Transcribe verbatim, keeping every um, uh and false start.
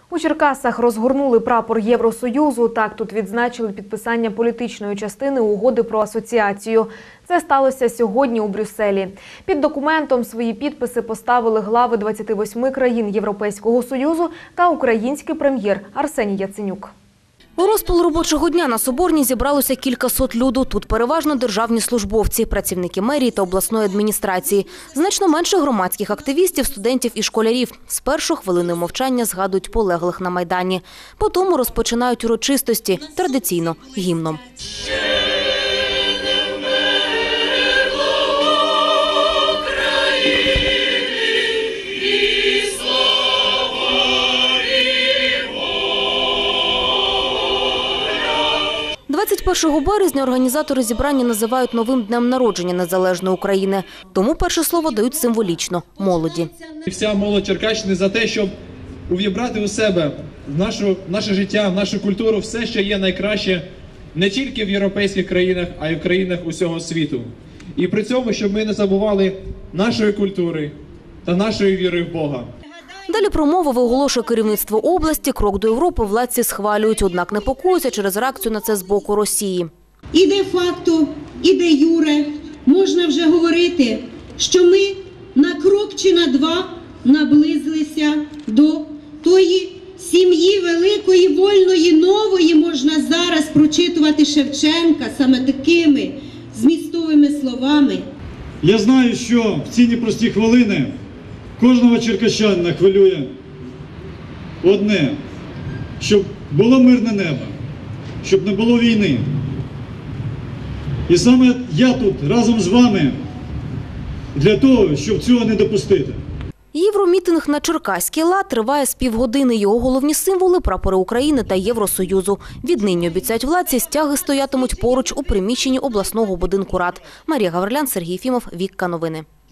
У Черкасах розгорнули прапор Євросоюзу. Так, тут відзначили підписання політичної частини угоди про асоціацію. Це сталося сьогодні у Брюсселі. Під документом свої підписи поставили глави двадцяти восьми країн Європейського Союзу та український прем'єр Арсеній Яценюк. У розпал робочого дня на Соборній зібралося кількасот люду. Тут переважно державні службовці, працівники мерії та обласної адміністрації. Значно менше громадських активістів, студентів і школярів. Спершу хвилиною мовчання згадують полеглих на Майдані. Потім розпочинають урочистості, традиційно гімном. двадцять першого березня організатори зібрання називають новим днем народження незалежної України. Тому перше слово дають символічно – молоді. Вся молодь Черкащини за те, щоб увібрати у себе в нашу, наше життя, в нашу культуру все, що є найкраще не тільки в європейських країнах, а й в країнах усього світу. І при цьому, щоб ми не забували нашої культури та нашої віри в Бога. Далі промову виголошує керівництво області. Крок до Європи владці схвалюють, однак непокоються через реакцію на це з боку Росії. І де-факто, і де-юре можна вже говорити, що ми на крок чи на два наблизилися до тої сім'ї великої, вольної, нової, можна зараз прочитувати Шевченка саме такими змістовими словами. Я знаю, що в ці непрості хвилини кожного черкащанина хвилює одне, щоб було мирне небо, щоб не було війни. І саме я тут разом з вами для того, щоб цього не допустити. Євромітинг на черкаський лад триває з півгодини. Його головні символи – прапори України та Євросоюзу. Віднині, обіцяють владці, стяги стоятимуть поруч у приміщенні обласного будинку рад. Марія Гаврилян, Сергій Єфімов, Вікка Новини.